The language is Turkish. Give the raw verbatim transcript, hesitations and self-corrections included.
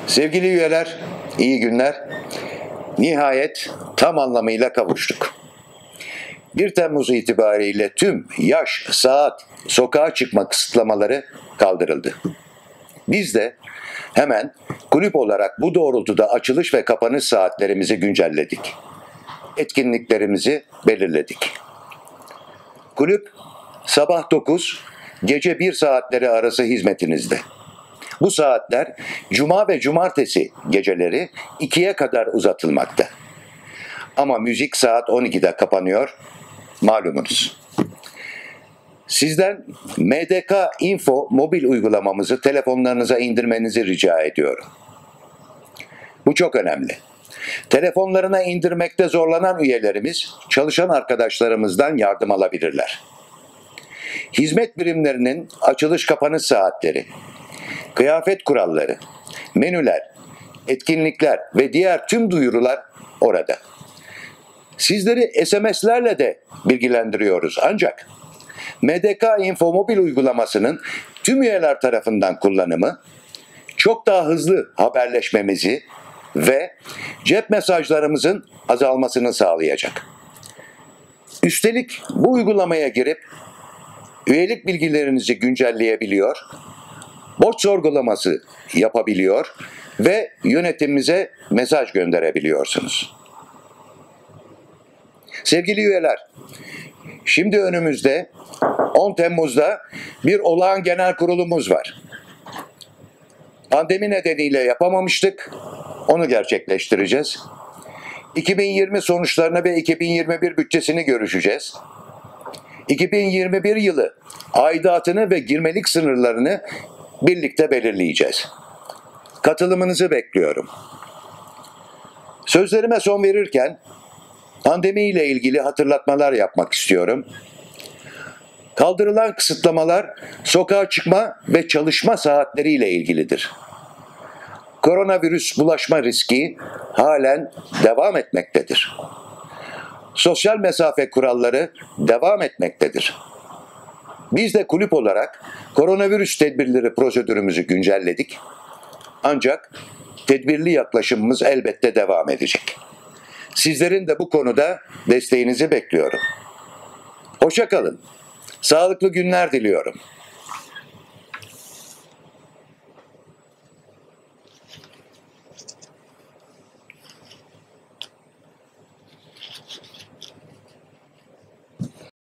Sevgili üyeler, iyi günler. Nihayet tam anlamıyla kavuştuk. bir Temmuz itibariyle tüm yaş, saat, sokağa çıkma kısıtlamaları kaldırıldı. Biz de hemen kulüp olarak bu doğrultuda açılış ve kapanış saatlerimizi güncelledik. Etkinliklerimizi belirledik. Kulüp sabah dokuz, gece bir saatleri arası hizmetinizde. Bu saatler cuma ve cumartesi geceleri ikiye kadar uzatılmakta. Ama müzik saat on ikide kapanıyor, malumunuz. Sizden M D K Info mobil uygulamamızı telefonlarınıza indirmenizi rica ediyorum. Bu çok önemli. Telefonlarına indirmekte zorlanan üyelerimiz çalışan arkadaşlarımızdan yardım alabilirler. Hizmet birimlerinin açılış kapanış saatleri, kıyafet kuralları, menüler, etkinlikler ve diğer tüm duyurular orada. Sizleri S M S'lerle de bilgilendiriyoruz ancak M D K Info mobil uygulamasının tüm üyeler tarafından kullanımı çok daha hızlı haberleşmemizi ve cep mesajlarımızın azalmasını sağlayacak. Üstelik bu uygulamaya girip üyelik bilgilerinizi güncelleyebiliyor, borç sorgulaması yapabiliyor ve yönetimimize mesaj gönderebiliyorsunuz. Sevgili üyeler, şimdi önümüzde on Temmuz'da bir olağan genel kurulumuz var. Pandemi nedeniyle yapamamıştık, onu gerçekleştireceğiz. iki bin yirmi sonuçlarını ve iki bin yirmi bir bütçesini görüşeceğiz. iki bin yirmi bir yılı aidatını ve girmelik sınırlarını birlikte belirleyeceğiz. Katılımınızı bekliyorum. Sözlerime son verirken pandemi ile ilgili hatırlatmalar yapmak istiyorum. Kaldırılan kısıtlamalar sokağa çıkma ve çalışma saatleri ile ilgilidir. Koronavirüs bulaşma riski halen devam etmektedir. Sosyal mesafe kuralları devam etmektedir. Biz de kulüp olarak koronavirüs tedbirleri prosedürümüzü güncelledik. Ancak tedbirli yaklaşımımız elbette devam edecek. Sizlerin de bu konuda desteğinizi bekliyorum. Hoşça kalın. Sağlıklı günler diliyorum.